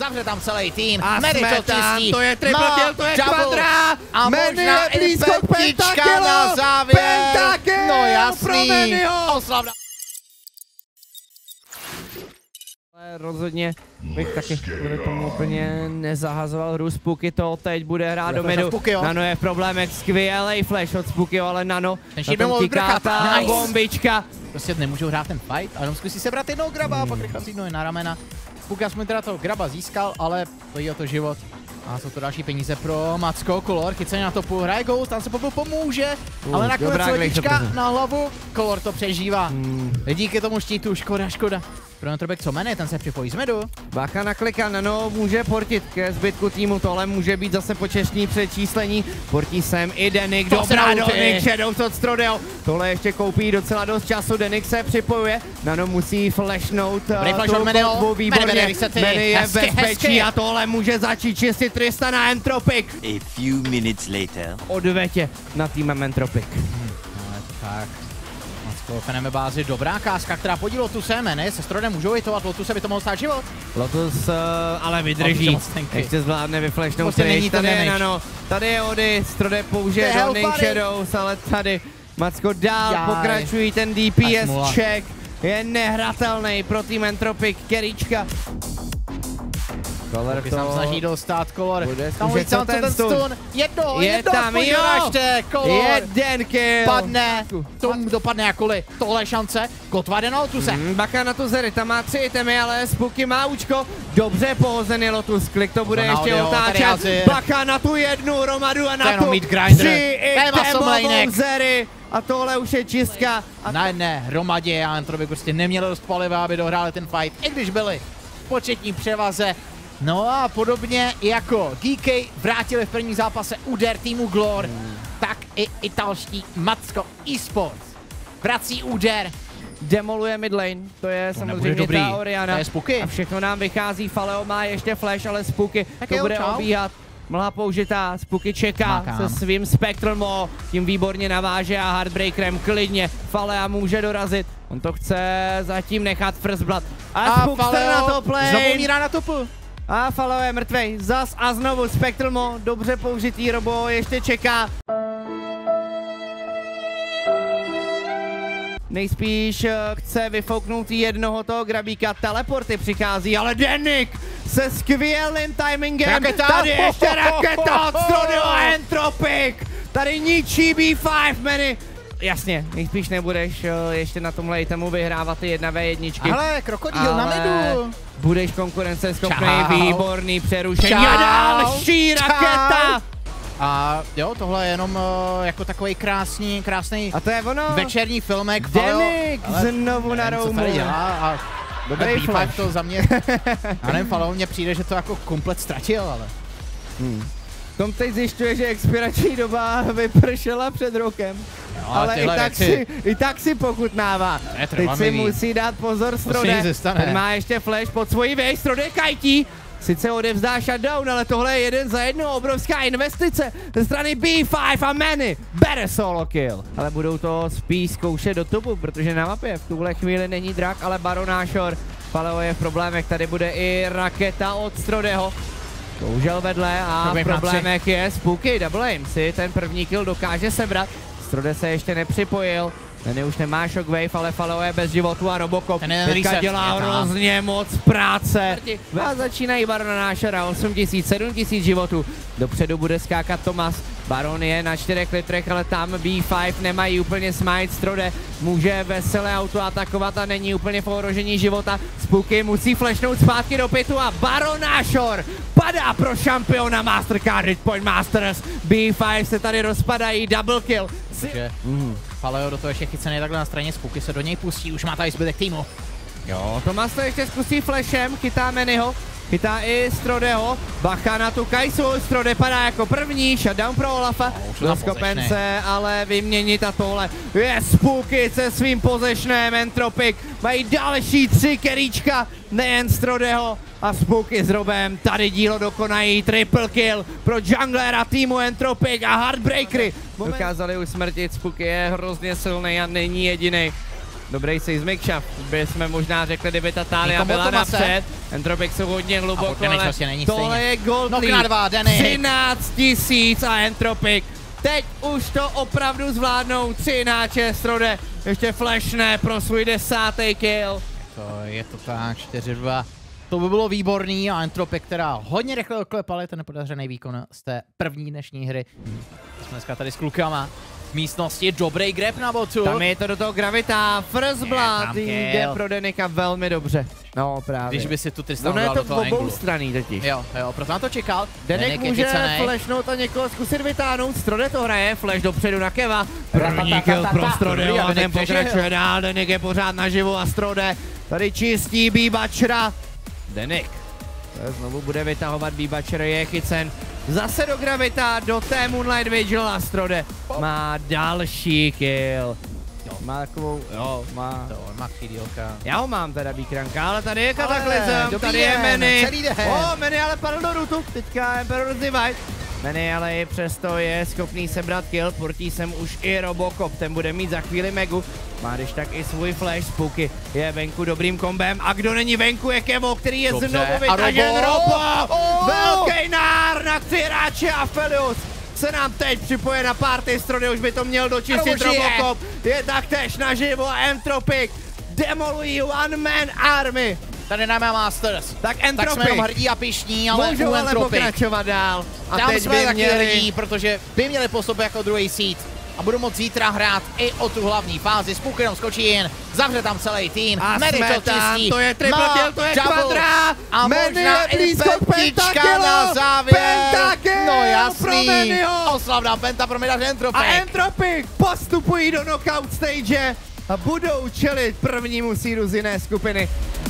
zavře tam celý tým, A Manny to čistí, to je triple kill, to je kvadra, a možná i petička na závěr, no jasný, oslavná. Rozhodně bych taky tomu úplně nezahazoval hru. Spooky to teď bude hrát do midu. Nano je v problémech, skvělej flash od Spookyho, ale Nano na tom tiká ta bombička. Prostě nemůžou hrát ten fight, a jenom zkusí sebrat jednoho graba a pak rychle si na ramena. Spooky aspoň teda toho graba získal, ale stojí o to život. A jsou to další peníze pro Macko. Color chyceně na topu, hraje Ghost, tam se Popu pomůže, ale nakonec letička na hlavu, Color to přežívá. Díky tomu štítu, škoda. Pro Entropik co Manny, ten se připojí z midu. Bacha naklika, Nano může portit ke zbytku týmu, tohle může být zase počestní přečíslení. Portí sem i Denik, dobrá Denik, Shadows od Strodeo. Tohle ještě koupí docela dost času, Denik se připojuje, Nano musí flashnout tu kotvu, výborně, Manny je v bezpečí a tohle může začít čistit Tristan a Entropik. A few minutes later. Odvetě na týmem Entropik. Tak. Feneme bázi, dobrá kázka, která podí Lotusem, Manny se Strodem můžou hitovat, Lotuse by to mohl stát život. Lotus ale vydrží, ještě zvládne vyflashnout Trish, tady je Nano, tady je Ody, Strode použije Daunting Shadows, ale tady Macko dál pokračují, ten DPS check je nehratelný pro tým Entropik, Keríčka. Color to se snaží dostat, Color, tam uvidí tam ten stun, jedno tam, jo, jeden kill, padne, tomu dopadne jakkoliv, tohle je šance, Kotva jde na Lotuse. Bacha na tu Zery, tam má 3 itemy, ale Spooky má účko, dobře pohozený Lotus, klik to bude ještě otáčet, Bacha na tu jednu hromadu a na tu 3 itemovou Zery. A tohle už je čistka. Na jedné hromadě a Entropik prostě neměl dost paliva, aby dohráli ten fight, i když byli v početní převaze. No a podobně jako DK vrátili v prvním zápase úder týmu Glor, tak i italští Macko eSports vrací úder. Demoluje midlane, to je samozřejmě ta Oriana. To je Spooky. A všechno nám vychází, Faleo má ještě flash, ale Spooky to bude obíhat. Mlha použitá, Spooky čeká se svým Spectral, tím výborně naváže a Heartbreakerem klidně Falea může dorazit. On to chce zatím nechat First Blood. A Spookster na top lane. Znovu umírá na topu. A Faleo je mrtvej, zas a znovu Spectral, dobře použitý, Robo ještě čeká. Nejspíš chce vyfouknout jednoho toho grabíka, teleporty přichází, ale Denik se skvělým timingem, tady ještě raketa od Strodeo a Entropik, tady ničí B5, Manny. Jasně, nejspíš nebudeš ještě na tomhle itemu vyhrávat ty 1v1. Ale krokodýl na midu. Budeš konkurenceschopný, výborný přerušení a další raketa. A jo, tohle je jenom jako takový krásný a to je ono. Večerní filmek. Denik znovu na Roamu. Dobrý flash to za mě. A nevím, Faleo mně přijde, že to jako komplet ztratil, ale. Tom teď zjišťuje, že expirační doba vypršela před rokem. Jo, ale i tak si pochutnává. Teď si musí dát pozor Strode. Ten má ještě flash pod svojí věž, Strode kajtí. Sice odevzdá shutdown, ale tohle je jeden za jednu obrovská investice ze strany B5 a Manny bere solo kill. Ale budou to spíš zkoušet do topu, protože na mapě v tuhle chvíli není drak, ale Baron Nashor. Faleo je v problémech, tady bude i raketa od Strodeho. Bohužel vedle a v problémech je Spooky, double aim si ten první kill dokáže sebrat. Strode se ještě nepřipojil. Manny už nemá shockwave, ale Faleo je bez životu a Robocop teďka dělá hrozně moc práce. A začínají Barona Nashora, 8000, 7000 životů. Dopředu bude skákat Tomas. Baron je na 4 litrech, ale tam B5 nemají úplně smite. Strode může veselé auto atakovat a není úplně v ohrožení života. Spooky musí flashnout zpátky do pitu a Baron Nashor padá pro šampiona Mastercard Hit Masters. B5 se tady rozpadají, double kill. Faleo do toho ještě chycený takhle na straně, Spooky se do něj pustí, už má tady zbytek týmu. Jo, Tomas to ještě zkusí flashem, chytá Mannyho, chytá i Strodeho, Bacha na tu Kaisu, Strode padá jako první, shutdown pro Olafa, doskopen se ale vyměnit a tohle je Spooky se svým possessionem, Entropik mají další 3 keríčka, nejen Strodeho a Spooky s Robem, tady dílo dokonají, triple kill pro junglera týmu Entropik a Heartbreakery. Dokázali usmrtit, Spooky je hrozně silný a není jediný. Dobrý seismic shaft, bychom možná řekli, kdyby ta Talia byla napřed. Entropik jsou hodně hluboko, ale vlastně není tohle stejně. je gold No krát dva, Danny. 13 000 a Entropik. Teď už to opravdu zvládnou, 3 na 6 Rode. Ještě flashne pro svůj 10. kill. Je to tak, 4-2. To by bylo výborný a Entropik, která hodně rychle oklepali ten nepodařený výkon z té první dnešní hry. Jsme dneska tady s klukama. V místnosti dobrý grab na botu. Tam je to do toho Gravita, First Blood jde pro Denika velmi dobře. No právě. Když by si tu Tristan dal do toho anglu. obou straný totiž. Jo, proto na to čekal. Denik může flashnout a někoho zkusit vytáhnout. Strode to hraje, flash dopředu na Keva. První kill pro Strode a ten pokračuje dál. Denik je pořád naživu a Strode tady čistí B-Butchera. Denik znovu bude vytahovat B-Butcher, je chycen zase do Gravita, do té Moonlight Vigil a Strode má další kill. Má takovou, má kýdílka. Já ho mám teda Bíkranka, ale tady je Kataklizm, tady je Manny. Manny ale padl do rutu, teďka Emperor Divide. Manny ale i přesto je schopný sebrat kill, portí sem už i Robocop, ten bude mít za chvíli Megu. Má když tak i svůj flash, Spooky je venku dobrým kombem a kdo není venku je Kevo, který je znovu vytažen Robo. Velký nár na 3 hráče a Felius se nám teď připoje na party, Strode už by to měl dočistit Robocop, je taktéž naživo a Entropik demolují One Man Army. Tady máme Masters. Tak Entropik. Tak jsme jenom hrdí a pyšní, ale můžou ale pokračovat dál. A tam teď jsme taky hrdí, protože by měli postupit jako druhý seed. A budu moct zítra hrát i o tu hlavní fázi. Spook jenom skočí jen, zavře tam celý tým. A Manny to čistí. To je triple kill, to je kvadra. A možná i pentička na závěr. Pentakill no jasný. Pro Mannyho. Oslavná penta pro Midař Entropik. A Entropik postupují do knockout stage a budou čelit prvnímu seedu z jiné skupiny.